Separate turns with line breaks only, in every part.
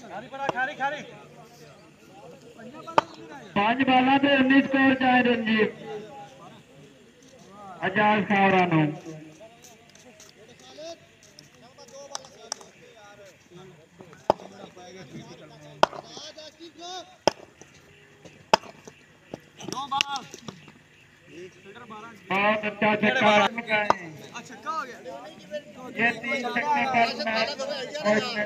5 ਬਾਲਾਂ ਤੇ 19 ਸਕੋਰ ਚਾਹੇ ਰਣਜੀਤ आजाद खावरा नो बहुत अच्छा छक्का
छक्का हो गया।
ये 3 छक्के पर मैच होगा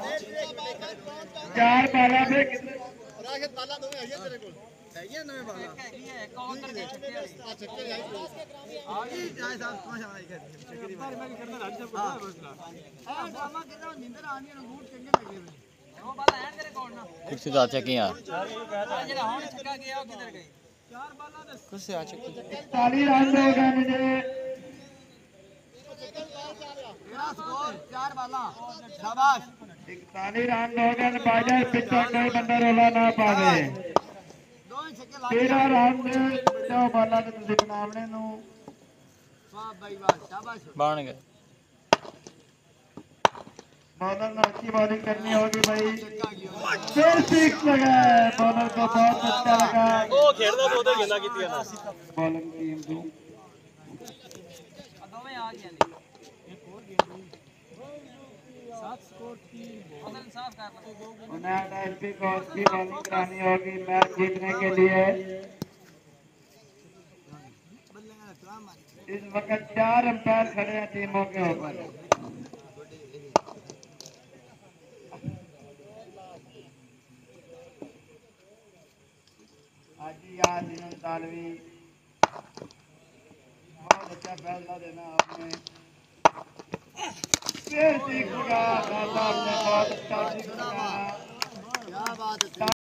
4 बाला पे कितने
बाला दो है तेरे को है नवे बाला है कौन करके छक्के वाली छक्के आई आगे जाए साहब कौन आ गया छक्के बारे में करना राज सब हां हां मामा कहता नींदर आनी है बूट चंगे लगे वो बाला है तेरे कौन ना
कुर्सी तो आ चुकी यार
जेड़ा हुन छक्का गया वो किधर गई 4 बाला दे
कुर्सी आ चुकी
41 रन हो गए मुझे
मेरा स्कोर 4 बाला शाबाश
41 रन हो गए बाजार पिछा कोई बंदा रोला ना पावे 13 रन जो बाला ते तुसी बनावने नु
वाह भाई वाह शाबाश
बन गए
बॉलर ने अच्छी बॉलिंग करनी होगी भाई फिर सिक्स लगा बॉलर को बहुत अच्छा लगा
वो खेलदा तो उधर गेंदा कीती है ना
बॉलिंग टीम को
दोवें आ गया नहीं एक और गेंद 7 स्कोर की बॉलर इंसाफ कर लो
उन्हें एसपी को अच्छी बॉलिंग करानी होगी मैच जीतने के लिए इस वक्त 4 अंपायर खड़े हैं टीमों के ऊपर हाजी यार तालवी बहुत अच्छा फैसला देना आपने फिर सीख लगा बहुत अच्छा सीख लगा
क्या बात है।